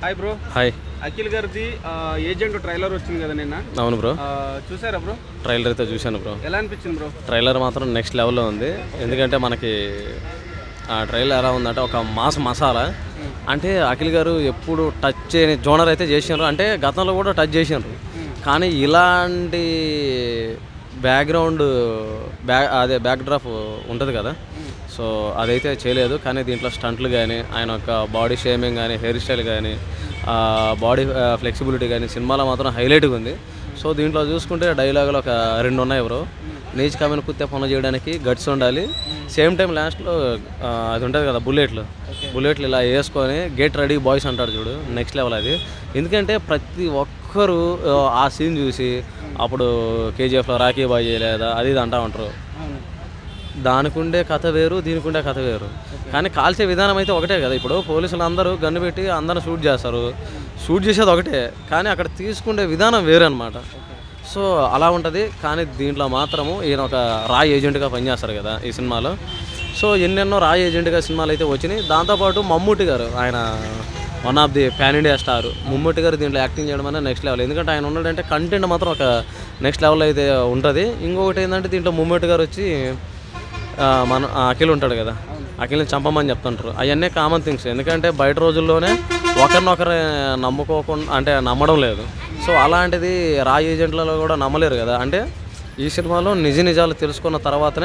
Hi bro. Hi. Akhil గారిది agent trailer వచ్చింది కదా నిన్న. అవును బ్రో. చూసారా బ్రో? ట్రైలర్ అయితే చూశాను బ్రో. ఎలా అనిపించింది బ్రో? ట్రైలర్ మాత్రం నెక్స్ట్ లెవెల్లో ఉంది. ఎందుకంటే మనకి ఆ ట్రైలర్ ఎలా ఉందంటే ఒక మాస్ మసాలా. అంటే అఖిల్ గారు ఎప్పుడు టచ్ చేయని జోనర్ అయితే చేసినారు, అంటే గతంలో కూడా టచ్ చేసినారు. కానీ ఇలాంటి బ్యాక్గ్రౌండ్ అదే బ్యాక్ డ్రాప్ ఉంటుంది కదా, సో అదైతే చేయలేదు. కానీ దీంట్లో స్టంట్లు కానీ, ఆయన యొక్క బాడీ షేమింగ్ కానీ, హెయిర్ స్టైల్ కానీ, బాడీ ఫ్లెక్సిబిలిటీ కానీ సినిమాలో మాత్రం హైలైట్గా ఉంది. సో దీంట్లో చూసుకుంటే డైలాగులు ఒక 2 ఉన్నాయి బ్రో. నీచ్ కమ్మిన కుత్తే పనులు చేయడానికి గట్స్ ఉండాలి. సేమ్ టైం లాస్ట్లో అది ఉంటుంది కదా, బుల్లెట్లు ఇలా వేసుకొని గెట్ రెడీ బాయ్స్ అంటాడు చూడు, నెక్స్ట్ లెవెల్ అది. ఎందుకంటే ప్రతి ఒక్కరు ఆ సీన్ చూసి అప్పుడు కేజీఎఫ్లో రాఖీ బాయ్ చేయలేదా అది ఇది అంటూ ఉంటారు. దానికి ఉండే కథ వేరు, దీనికి ఉండే కథ వేరు. కానీ కాల్చే విధానం అయితే ఒకటే కదా. ఇప్పుడు పోలీసులు అందరూ గన్ను పెట్టి అందరూ షూట్ చేస్తారు, షూట్ చేసేది ఒకటే, కానీ అక్కడ తీసుకునే విధానం వేరే అనమాట. సో అలా ఉంటుంది. కానీ దీంట్లో మాత్రము ఈయన ఒక రా ఏజెంట్గా పనిచేస్తారు కదా ఈ సినిమాలో. సో ఎన్నెన్నో రా ఏజెంట్గా సినిమాలు అయితే వచ్చినాయి. దాంతోపాటు మమ్ముట్టి గారు, ఆయన one of the pan India star. Mammootty garu దీంట్లో యాక్టింగ్ చేయడం అనేది నెక్స్ట్ లెవెల్. ఎందుకంటే ఆయన ఉన్నాడంటే కంటెంట్ మాత్రం ఒక నెక్స్ట్ లెవెల్ అయితే ఉంటుంది. ఇంకొకటి ఏంటంటే దీంట్లో మమ్ముట్టి గారు వచ్చి మన అఖిల్ ఉంటాడు కదా, అఖిల్ని చంపమని చెప్తుంటారు. అవన్నీ కామన్ థింగ్స్. ఎందుకంటే బయట రోజుల్లోనే ఒకరినొకరు నమ్ముకోకుండా, అంటే నమ్మడం లేదు. సో అలాంటిది రా ఏజెంట్లలో కూడా నమ్మలేరు కదా. అంటే ఈ సినిమాలో నిజ నిజాలు తెలుసుకున్న తర్వాతనే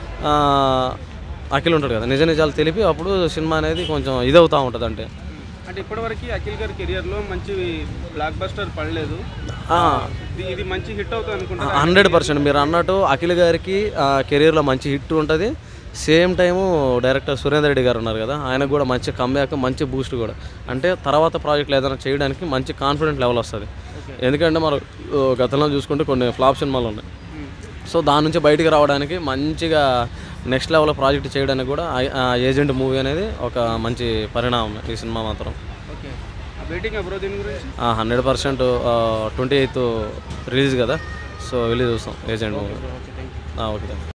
అఖిల్ ఉంటాడు కదా, నిజ నిజాలు తెలిపి అప్పుడు సినిమా అనేది కొంచెం ఇదవుతూ ఉంటుంది. అంటే ఇప్పటివరకు అఖిల్ గారి కెరియర్లో మంచి బ్లాక్ బస్టర్ పడలేదు. ఇది మంచి హిట్ అవుతుంది అనుకుంటా. 100% మీరు అన్నట్టు అఖిల్ గారికి కెరీర్లో మంచి హిట్ ఉంటుంది. Same time director Surender Reddy garu ఉన్నారు కదా, ఆయనకు కూడా మంచి కమ్బ్యాక్, మంచి బూస్ట్ కూడా. అంటే తర్వాత ప్రాజెక్టులు ఏదైనా చేయడానికి మంచి కాన్ఫిడెంట్ లెవెల్ వస్తుంది. ఎందుకంటే మనం గతంలో చూసుకుంటే కొన్ని ఫ్లాప్ సినిమాలు ఉన్నాయి. సో దాని నుంచి బయటికి రావడానికి మంచిగా నెక్స్ట్ లెవెల్ ప్రాజెక్ట్ చేయడానికి కూడా ఏజెంట్ మూవీ అనేది ఒక మంచి పరిణామం ఈ సినిమా మాత్రం. 100% 28th రిలీజ్ కదా, సో వెళ్ళి చూస్తాం ఏజెంట్ మూవీ. ఓకే.